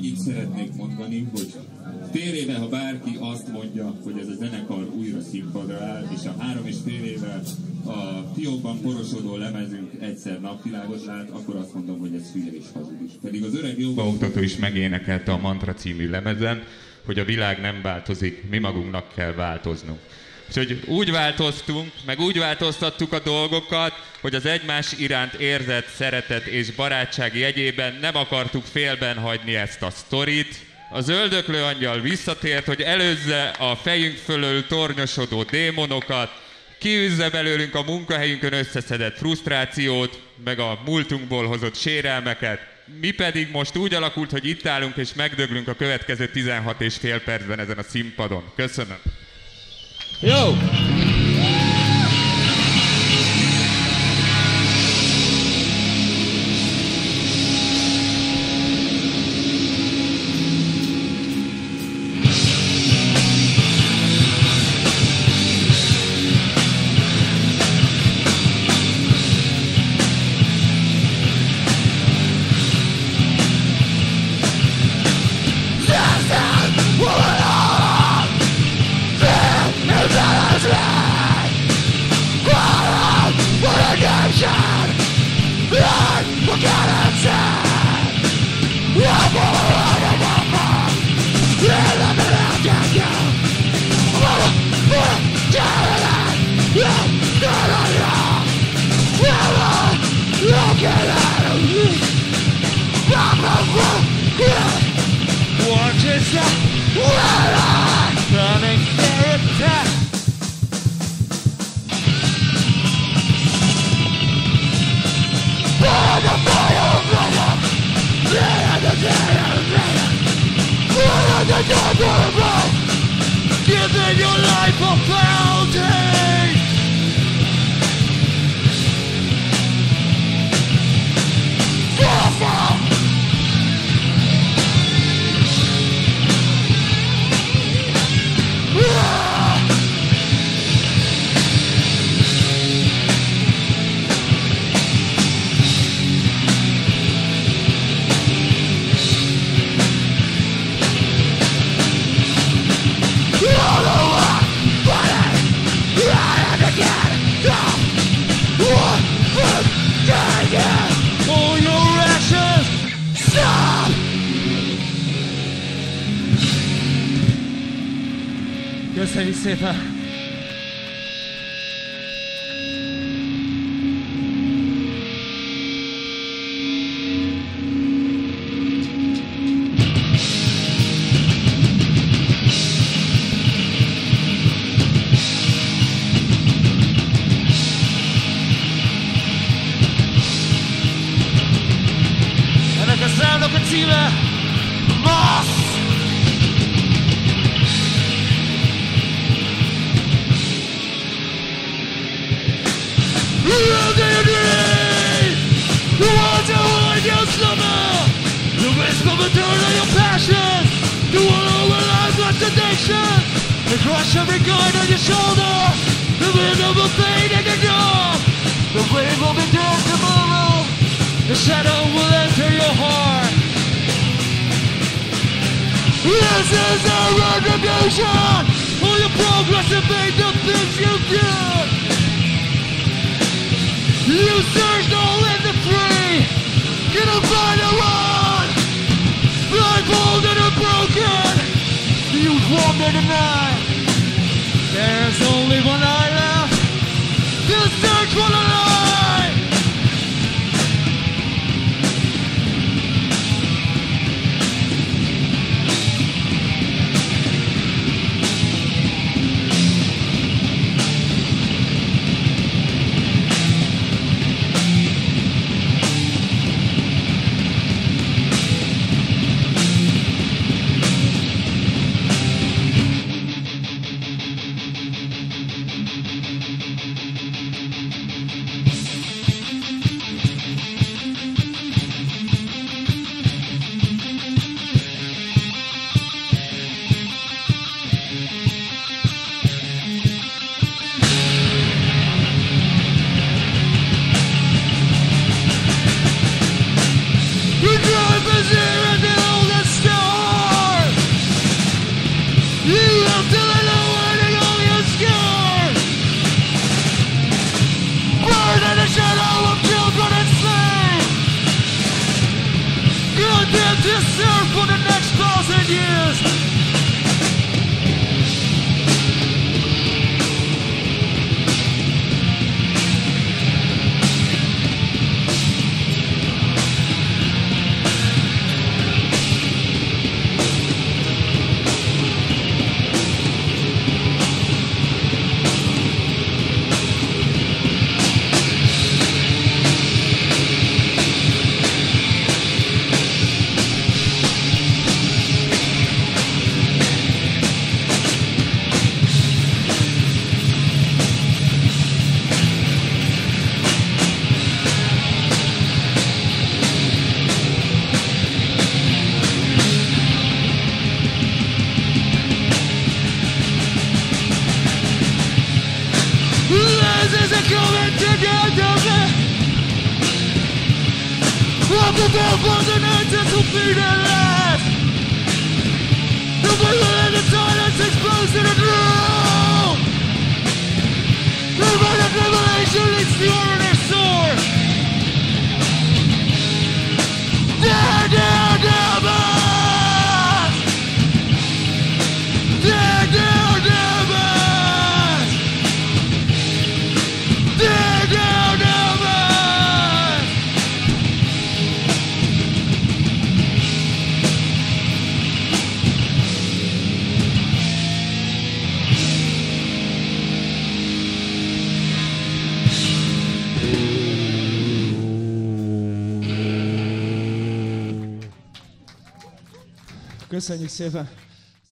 annyit szeretnék mondani, hogy fél éve, ha bárki azt mondja, hogy ez a zenekar újra színpadra áll, és a 3,5 éve a fiókban porosodó lemezünk egyszer napvilágot lát, akkor azt mondom, hogy ez hülye és hazudis. Pedig az öreg jogaoktató is megénekelte a Mantra című lemezen, hogy a világ nem változik, mi magunknak kell változnunk. Úgyhogy úgy változtunk, meg úgy változtattuk a dolgokat, hogy az egymás iránt érzett szeretet és barátság jegyében nem akartuk félben hagyni ezt a sztorit. Az öldöklő angyal visszatért, hogy előzze a fejünk fölül tornyosodó démonokat, kiűzze belőlünk a munkahelyünkön összeszedett frusztrációt, meg a múltunkból hozott sérelmeket. Mi pedig most úgy alakult, hogy itt állunk és megdöglünk a következő 16,5 percben ezen a színpadon. Köszönöm! Jó! Giving your life a fountain. All your actions, stop! Köszönjük szépen! Crush every guard on your shoulder. The wind of a pain in the door. The wave will be dead tomorrow. The shadow will enter your heart. This is a retribution. All your progress and made the things you did. You searched all in the free. Get a final one. Blindfolded and broken. You warmed in the night. There's only one eye left to search for the light. serve for the next 1,000 years. Köszönjük szépen!